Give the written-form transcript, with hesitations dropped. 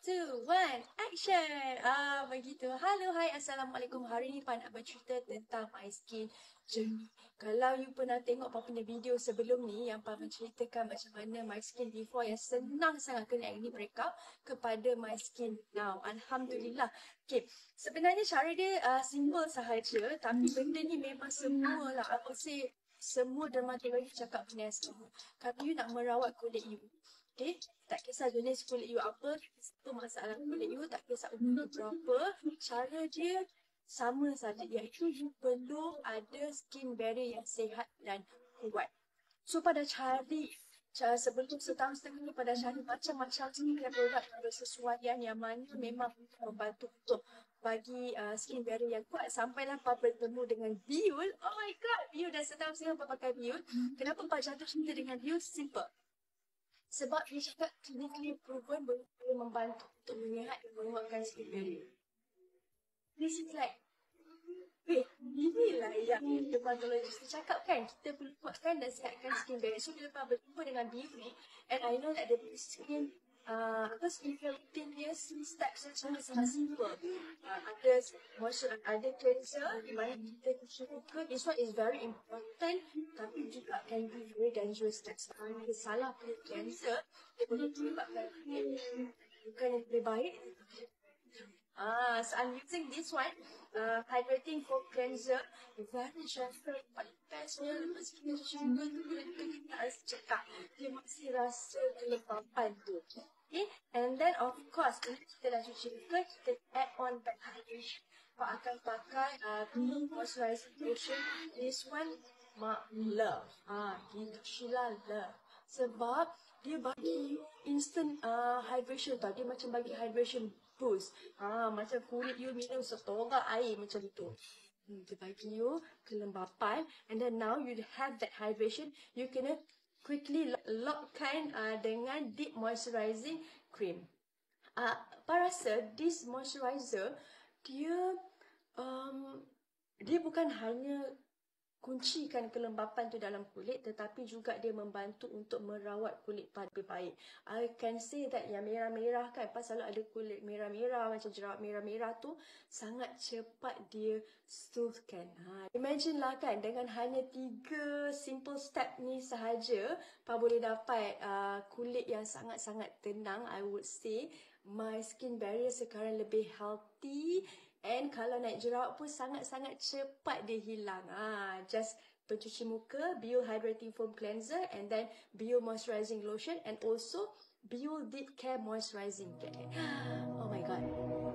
2, 1, action! Begitu. Halo, hai, Assalamualaikum. Hari ni Pah nak bercerita tentang my skin journey. Kalau you pernah tengok Pah punya video sebelum ni yang Pah menceritakan macam mana my skin before yang senang sangat kena acne breakout kepada my skin now. Alhamdulillah. Okay, sebenarnya cara dia simple sahaja, tapi benda ni memang semua lah. Aku say semua dermatologis cakap benda yang sama. Kalau you nak merawat kulit you, okay, tak kisah jenis kulit you apa masalah kulit you, tak kisah umur berapa, cara dia sama saja, iaitu you perlu ada skin barrier yang sihat dan kuat. So pada cari sebelum setahun setengah ni, pada cari macam-macam skincare produk bersesuaian yang mana memang membantu untuk bagi skin barrier yang kuat. Sampailah Pah bertemu dengan Beyul. Oh my god, Beyul dah setahun setengah Pah pakai Beyul. Kenapa Pah jatuh cinta dengan Beyul? Simple. Sebab dia cakap clinically proven boleh membantu untuk menyihat dan menguatkan skin barrier. This is like, inilah yang dermatologist cakap kan, kita perlu kuatkan dan sihatkan skin barrier. So bila Pah berjumpa dengan Beyul ni, and I know that the skin skincare routine dia 3 steps yang sangat simple. Ada cleanser di mana kita cuci muka. This one is very important, tapi juga can be very dangerous steps. Kalau kita salah pilih cleanser, dia boleh menyebabkan bukan yang lebih baik. So I'm using this one, hydrating foam cleanser, very gentle, paling bestnya lepas kita cuci muka tu, kulit kita rasa cekak, dia masih rasa kelembapan tu. Okay, and then of course, kita dah cuci muka, kita add on back hydration. Pah akan pakai Beyul moisturizing lotion. This one, mak love. Gitu Sheila love. Sebab dia bagi instant hydration tau. Dia macam bagi hydration boost. Macam kulit you minum setorak air macam tu. Dia bagi you kelembapan. And then now you have that hydration. You kena quickly lockkan dengan deep moisturizing cream. Pah rasa this moisturizer dia bukan hanya kuncikan kelembapan tu dalam kulit, tetapi juga dia membantu untuk merawat kulit Pah lebih baik. I can say that yang merah-merah kan, Pah selalu ada kulit merah-merah, macam jerawat merah-merah tu, sangat cepat dia smoothkan. Imagine lah kan, dengan hanya 3 simple step ni sahaja, Pah boleh dapat kulit yang sangat-sangat tenang. I would say my skin barrier sekarang lebih healthy. And kalau naik jerawat pun sangat-sangat cepat dia hilang. Just pencuci muka, Beyul hydrating foam cleanser, and then Beyul moisturizing lotion, and also Beyul deep care moisturizing care. Oh my god.